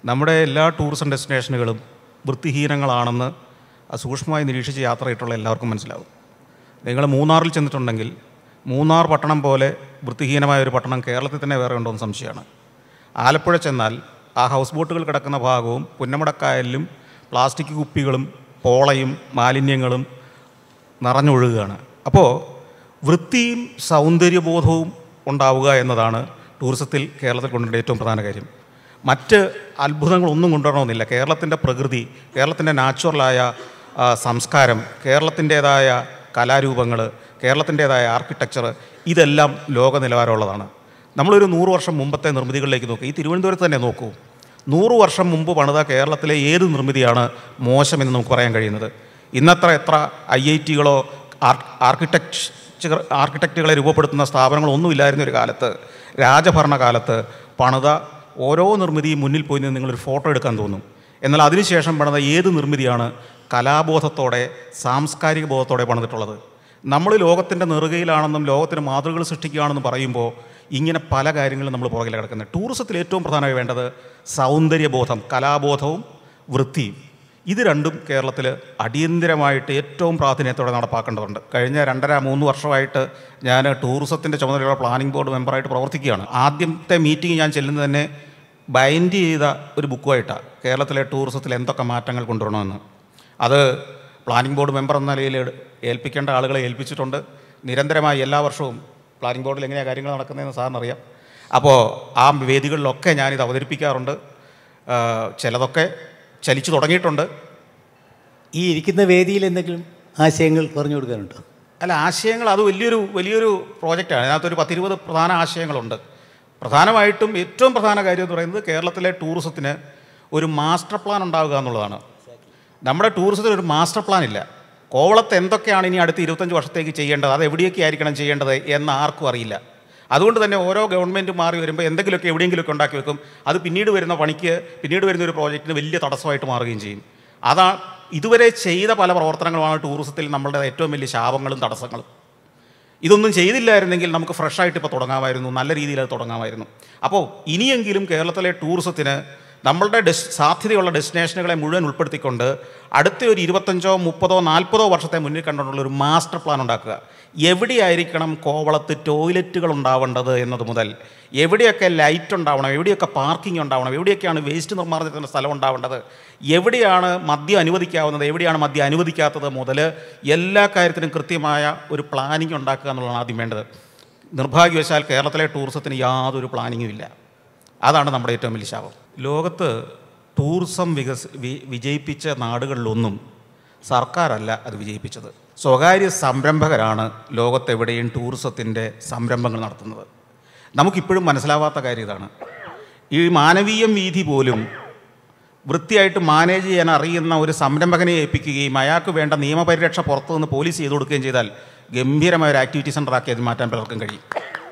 നമ്മുടെ എല്ലാ ടൂറിസം ഡെസ്റ്റിനേഷനുകളും വൃത്തിഹീനങ്ങളാണെന്ന് സൂക്ഷ്മമായി നിരീക്ഷിച്ച് യാത്ര ചെയ്തിട്ടുള്ള എല്ലാവർക്കും മനസ്സിലാവും. നിങ്ങൾ മൂന്നാറിൽ ചെന്നിട്ടുണ്ടെങ്കിൽ മൂന്നാർ പട്ടണം പോലെ വൃത്തിഹീനമായ ഒരു പട്ടണം കേരളത്തിൽ തന്നെ വേറെ ഉണ്ടോ എന്ന് സംശയമാണ്. ആലപ്പുഴ ചെന്നാൽ ആ ഹൗസ് ബോട്ടുകൾ കിടക്കുന്ന ഭാഗവും പുന്നമടക്കായലിലും പ്ലാസ്റ്റിക് കുപ്പികളും പോളയും മാലിന്യങ്ങളും നിറഞ്ഞൊഴുകുകയാണ്. അപ്പോൾ വൃത്തിയും സൗന്ദര്യബോധവും ഉണ്ടാവുക എന്നതാണ് ടൂറിസത്തിൽ കേരളത്തിൽ കൊണ്ടുവരേണ്ട ഏറ്റവും പ്രധാന കാര്യം. മറ്റ് അത്ഭുതങ്ങളൊന്നും കൊണ്ടുവരണമെന്നില്ല. കേരളത്തിൻ്റെ പ്രകൃതി, കേരളത്തിൻ്റെ നാച്ചുറലായ സംസ്കാരം, കേരളത്തിൻ്റേതായ കലാരൂപങ്ങൾ, കേരളത്തിൻ്റേതായ ആർക്കിടെക്ചർ, ഇതെല്ലാം ലോക നിലവാരമുള്ളതാണ്. നമ്മളൊരു 100 വർഷം മുമ്പത്തെ നിർമ്മിതികളിലേക്ക് നോക്കുക. ഈ തിരുവനന്തപുരത്ത് തന്നെ നോക്കൂ. 100 വർഷം മുമ്പ് പണിത കേരളത്തിലെ ഏത് നിർമ്മിതിയാണ് മോശമെന്ന് നമുക്ക് പറയാൻ കഴിയുന്നത്? എത്ര IIT-കളോ ആർക്കിടെക്റ്റുകളെ രൂപപ്പെടുത്തുന്ന സ്ഥാപനങ്ങളൊന്നും ഇല്ലായിരുന്ന ഒരു കാലത്ത്, രാജഭരണകാലത്ത് പണിത ഓരോ നിർമ്മിതിയും മുന്നിൽ പോയി നിന്ന് നിങ്ങളൊരു ഫോട്ടോ എടുക്കാൻ തോന്നും. എന്നാൽ അതിനുശേഷം പണിത ഏത് നിർമ്മിതിയാണ് കലാബോധത്തോടെ, സാംസ്കാരിക ബോധത്തോടെ പണിതിട്ടുള്ളത്? നമ്മൾ ലോകത്തിൻ്റെ നെറുകയിലാണെന്നും ലോകത്തിന് മാതൃകകൾ സൃഷ്ടിക്കുകയാണെന്നും പറയുമ്പോൾ ഇങ്ങനെ പല കാര്യങ്ങളും നമ്മൾ പുറകിൽ കിടക്കുന്നത്. ടൂറിസത്തിൽ ഏറ്റവും പ്രധാനമായി വേണ്ടത് സൗന്ദര്യബോധം, കലാബോധവും വൃത്തിയും. ഇത് രണ്ടും കേരളത്തിൽ അടിയന്തരമായിട്ട് ഏറ്റവും പ്രാധാന്യത്തോടെ നടപ്പാക്കേണ്ടതുണ്ട്. കഴിഞ്ഞ 2.5-3 വർഷമായിട്ട് ഞാൻ ടൂറിസത്തിൻ്റെ ചുമതലയുള്ള പ്ലാനിംഗ് ബോർഡ് മെമ്പറായിട്ട് പ്രവർത്തിക്കുകയാണ്. ആദ്യത്തെ മീറ്റിംഗ് ഞാൻ ചെല്ലുന്നത് തന്നെ ബൈൻഡ് ചെയ്ത ഒരു ബുക്കുമായിട്ടാണ്, കേരളത്തിലെ ടൂറിസത്തിൽ എന്തൊക്കെ മാറ്റങ്ങൾ കൊണ്ടുവരണമെന്ന്. അത് പ്ലാനിംഗ് ബോർഡ് മെമ്പർ എന്ന നിലയിൽ ഏൽപ്പിക്കേണ്ട ആളുകളെ ഏൽപ്പിച്ചിട്ടുണ്ട്. നിരന്തരമായി എല്ലാ വർഷവും പ്ലാനിംഗ് ബോർഡിൽ എങ്ങനെയാണ് കാര്യങ്ങൾ നടക്കുന്നതെന്ന് സാറിനറിയാം. അപ്പോൾ ആ വേദികളിലൊക്കെ ഞാനിത് അവതരിപ്പിക്കാറുണ്ട്. ചിലതൊക്കെ ചലിച്ചു തുടങ്ങിയിട്ടുണ്ട്. ഈ ഇരിക്കുന്ന വേദിയിൽ എന്തെങ്കിലും ആശയങ്ങൾ പറഞ്ഞു കൊടുക്കാനുണ്ടോ? അല്ല, ആശയങ്ങൾ അത് വലിയൊരു പ്രോജക്റ്റാണ്. അതിനകത്തൊരു 10-20 പ്രധാന ആശയങ്ങളുണ്ട്. പ്രധാനമായിട്ടും ഏറ്റവും പ്രധാന കാര്യം എന്ന് പറയുന്നത് കേരളത്തിലെ ടൂറിസത്തിന് ഒരു മാസ്റ്റർ പ്ലാൻ ഉണ്ടാവുക എന്നുള്ളതാണ്. നമ്മുടെ ടൂറിസത്തിന് ഒരു മാസ്റ്റർ പ്ലാൻ ഇല്ല. കോവളത്ത് എന്തൊക്കെയാണ് ഇനി അടുത്ത 25 വർഷത്തേക്ക് ചെയ്യേണ്ടത്, അത് എവിടെയൊക്കെ ആയിരിക്കണം ചെയ്യേണ്ടത് എന്ന് ആർക്കും അറിയില്ല. അതുകൊണ്ട് തന്നെ ഓരോ ഗവൺമെൻറ് മാറി വരുമ്പോൾ എന്തെങ്കിലുമൊക്കെ എവിടെയെങ്കിലുമൊക്കെ ഉണ്ടാക്കി വെക്കും. അത് പിന്നീട് വരുന്ന പണിക്ക്, പിന്നീട് വരുന്ന ഒരു പ്രോജക്റ്റിന് വലിയ തടസ്സമായിട്ട് മാറുകയും ചെയ്യും. അതാണ് ഇതുവരെ ചെയ്ത പല പ്രവർത്തനങ്ങളുമാണ് ടൂറിസത്തിൽ നമ്മളുടെ ഏറ്റവും വലിയ ശാപങ്ങളും തടസ്സങ്ങളും. ഇതൊന്നും ചെയ്തില്ലായിരുന്നെങ്കിൽ നമുക്ക് ഫ്രഷായിട്ട് ഇപ്പോൾ തുടങ്ങാമായിരുന്നു, നല്ല രീതിയിൽ അത് തുടങ്ങാമായിരുന്നു. അപ്പോൾ ഇനിയെങ്കിലും കേരളത്തിലെ ടൂറിസത്തിന് നമ്മളുടെ സാധ്യതയുള്ള ഡെസ്റ്റിനേഷനുകളെ മുഴുവൻ ഉൾപ്പെടുത്തിക്കൊണ്ട് അടുത്ത ഒരു 25, 30, 40 വർഷത്തെ മുന്നിൽ കണ്ടുകൊണ്ടുള്ള ഒരു മാസ്റ്റർ പ്ലാൻ ഉണ്ടാക്കുക. എവിടെയായിരിക്കണം കോവളത്ത് ടോയ്ലറ്റുകൾ ഉണ്ടാവേണ്ടത് എന്നത് മുതൽ, എവിടെയൊക്കെ ലൈറ്റ് ഉണ്ടാവണം, എവിടെയൊക്കെ പാർക്കിംഗ് ഉണ്ടാവണം, എവിടെയൊക്കെയാണ് വേസ്റ്റ് നിർമ്മാർജ്ജനത്തിൻ്റെ സ്ഥലം ഉണ്ടാവേണ്ടത്, എവിടെയാണ് മദ്യം അനുവദിക്കാവുന്നത്, എവിടെയാണ് മദ്യം അനുവദിക്കാത്തത് മുതൽ എല്ലാ കാര്യത്തിനും കൃത്യമായ ഒരു പ്ലാനിങ് ഉണ്ടാക്കുക എന്നുള്ളതാണ് ആദ്യം വേണ്ടത്. നിർഭാഗ്യവശാൽ കേരളത്തിലെ ടൂറിസത്തിന് യാതൊരു പ്ലാനിങ്ങും ഇല്ല. അതാണ് നമ്മുടെ ഏറ്റവും വലിയ ശാപം. ലോകത്ത് ടൂറിസം വിജയിപ്പിച്ച നാടുകളിലൊന്നും സർക്കാരല്ല അത് വിജയിപ്പിച്ചത്. സ്വകാര്യ സംരംഭകരാണ് ലോകത്തെവിടെയും ടൂറിസത്തിൻ്റെ സംരംഭങ്ങൾ നടത്തുന്നത്. നമുക്കിപ്പോഴും മനസ്സിലാവാത്ത കാര്യം ഇതാണ്. ഈ മാനവീയം വീഥി പോലും വൃത്തിയായിട്ട് മാനേജ് ചെയ്യാൻ അറിയുന്ന ഒരു സംരംഭകനെ ഏൽപ്പിക്കുകയും അയാൾക്ക് വേണ്ട നിയമപരിരക്ഷ പുറത്തുനിന്ന് പോലീസ് ചെയ്ത് കൊടുക്കുകയും ചെയ്താൽ ഗംഭീരമായ ഒരു ആക്ടിവിറ്റി സെൻ്ററാക്കി അത് മാറ്റാൻ പലർക്കും കഴിയും.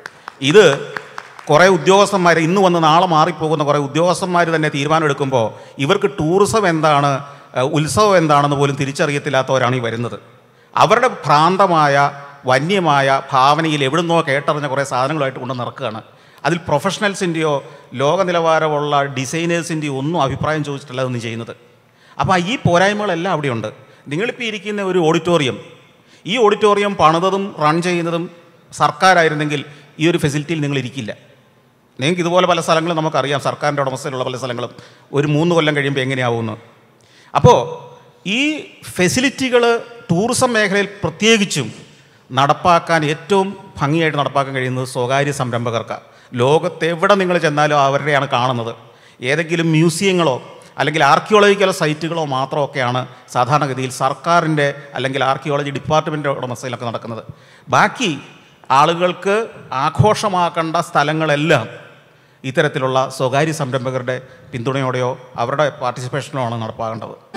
ഇത് കുറേ ഉദ്യോഗസ്ഥന്മാർ, ഇന്ന് വന്ന് നാളെ മാറിപ്പോകുന്ന കുറേ ഉദ്യോഗസ്ഥന്മാർ തന്നെ തീരുമാനമെടുക്കുമ്പോൾ ഇവർക്ക് ടൂറിസം എന്താണ്, ഉത്സവം എന്താണെന്ന് പോലും തിരിച്ചറിയത്തില്ലാത്തവരാണ് ഈ വരുന്നത്. അവരുടെ ഭ്രാന്തമായ വന്യമായ ഭാവനയിൽ എവിടുന്നോ കേട്ടറിഞ്ഞ കുറേ സാധനങ്ങളായിട്ട് കൊണ്ട് നടക്കുകയാണ്. അതിൽ പ്രൊഫഷണൽസിൻ്റെയോ ലോക നിലവാരമുള്ള ഡിസൈനേഴ്സിൻ്റെയോ ഒന്നും അഭിപ്രായം ചോദിച്ചിട്ടല്ല അതൊന്നും ചെയ്യുന്നത്. അപ്പോൾ ഈ പോരായ്മകളെല്ലാം അവിടെയുണ്ട്. നിങ്ങളിപ്പോൾ ഇരിക്കുന്ന ഒരു ഓഡിറ്റോറിയം, ഈ ഓഡിറ്റോറിയം പണിതതും റൺ ചെയ്യുന്നതും സർക്കാരായിരുന്നെങ്കിൽ ഈ ഒരു ഫെസിലിറ്റിയിൽ നിങ്ങൾ ഇരിക്കില്ല. നിങ്ങൾക്ക് ഇതുപോലെ പല സ്ഥലങ്ങളും നമുക്കറിയാം, സർക്കാരിൻ്റെ ഉടമസ്ഥയിലുള്ള പല സ്ഥലങ്ങളും ഒരു 3 കൊല്ലം കഴിയുമ്പോൾ എങ്ങനെയാവുമെന്ന്. അപ്പോൾ ഈ ഫെസിലിറ്റികൾ ടൂറിസം മേഖലയിൽ പ്രത്യേകിച്ചും നടപ്പാക്കാൻ ഏറ്റവും ഭംഗിയായിട്ട് നടപ്പാക്കാൻ കഴിയുന്നത് സ്വകാര്യ സംരംഭകർക്കാണ്. ലോകത്തെവിടെ നിങ്ങൾ ചെന്നാലും അവരുടെയാണ് കാണുന്നത്. ഏതെങ്കിലും മ്യൂസിയങ്ങളോ അല്ലെങ്കിൽ ആർക്കിയോളജിക്കൽ സൈറ്റുകളോ മാത്രമൊക്കെയാണ് സാധാരണഗതിയിൽ സർക്കാരിൻ്റെ അല്ലെങ്കിൽ ആർക്കിയോളജി ഡിപ്പാർട്ട്മെൻറ്റിൻ്റെ ഉടമസ്ഥയിലൊക്കെ നടക്കുന്നത്. ബാക്കി ആളുകൾക്ക് ആഘോഷമാക്കേണ്ട സ്ഥലങ്ങളെല്ലാം ഇത്തരത്തിലുള്ള സ്വകാര്യ സംരംഭകരുടെ പിന്തുണയോടെയോ അവരുടെ പാർട്ടിസിപ്പേഷനോ ആണ് നടപ്പാകേണ്ടത്.